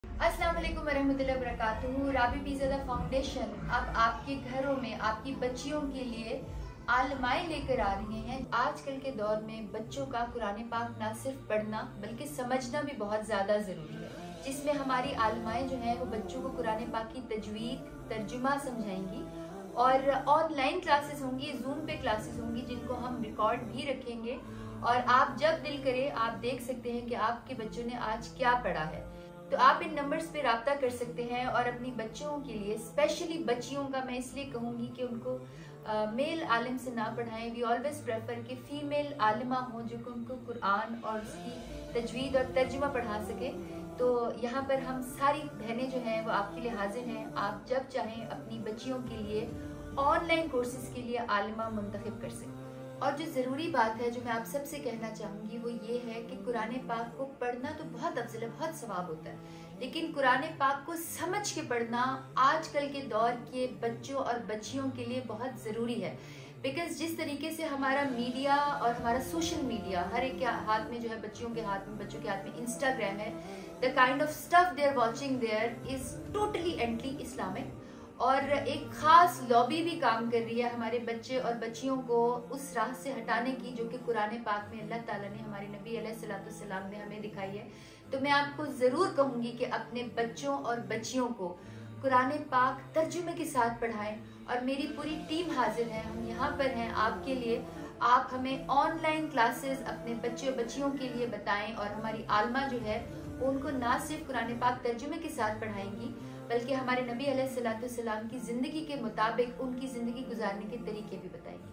अस्सलाम वालेकुम वरहमतुल्लाहि वबरकातुहू। राबी पीज़ादा फाउंडेशन अब आपके घरों में आपकी बच्चियों के लिए आलमाएं लेकर आ रही हैं। आजकल के दौर में बच्चों का कुरान पाक ना सिर्फ पढ़ना बल्कि समझना भी बहुत ज़्यादा ज़रूरी है, जिसमें हमारी आलमाएं जो हैं वो बच्चों को कुरान पाक की तजवीद तर्जुमा समझाएंगी और ऑनलाइन क्लासेस होंगी, जूम पे क्लासेस होंगी जिनको हम रिकॉर्ड भी रखेंगे और आप जब दिल करे आप देख सकते हैं कि आपके बच्चों ने आज क्या पढ़ा है। तो आप इन नंबर्स पे राब्ता कर सकते हैं और अपनी बच्चों के लिए, स्पेशली बच्चियों का मैं इसलिए कहूँगी कि उनको मेल आलिम से ना पढ़ाएं। वी ऑलवेज प्रेफर कि फीमेल आलिमा हो जो कि उनको कुरान और उसकी तजवीद और तर्जुमा पढ़ा सके। तो यहाँ पर हम सारी बहनें जो हैं वो आपके लिए हाजिर हैं। आप जब चाहें अपनी बच्चियों के लिए ऑनलाइन कोर्सेज के लिए आलिमा मुंतखब कर सकते हैं। और जो ज़रूरी बात है जो मैं आप सबसे कहना चाहूँगी वो ये है कि कुरान पाक को पढ़ना तो बहुत अफजल है, बहुत सवाब होता है, लेकिन कुरान पाक को समझ के पढ़ना आजकल के दौर के बच्चों और बच्चियों के लिए बहुत ज़रूरी है। बिकॉज जिस तरीके से हमारा मीडिया और हमारा सोशल मीडिया हर एक के हाथ में जो है, बच्चियों के हाथ में, बच्चों के हाथ में इंस्टाग्राम है, the kind of stuff they are watching there is totally anti Islamic. और एक खास लॉबी भी काम कर रही है हमारे बच्चे और बच्चियों को उस राह से हटाने की जो कि कुरान पाक में अल्लाह ताला ने हमारे नबी अलैहिस्सलाम ने हमें दिखाई है। तो मैं आपको ज़रूर कहूँगी कि अपने बच्चों और बच्चियों को कुरान पाक तर्जुमे के साथ पढ़ाएं और मेरी पूरी टीम हाजिर है, हम यहाँ पर हैं आपके लिए। आप हमें ऑनलाइन क्लासेस अपने बच्चे और बच्चियों के लिए बताएं और हमारी आलमा जो है उनको ना सिर्फ कुरान पाक तर्जुमे के साथ पढ़ाएंगी बल्कि हमारे नबी अलैहिस्सलाम की जिंदगी के मुताबिक उनकी जिंदगी गुजारने के तरीके भी बताएंगे।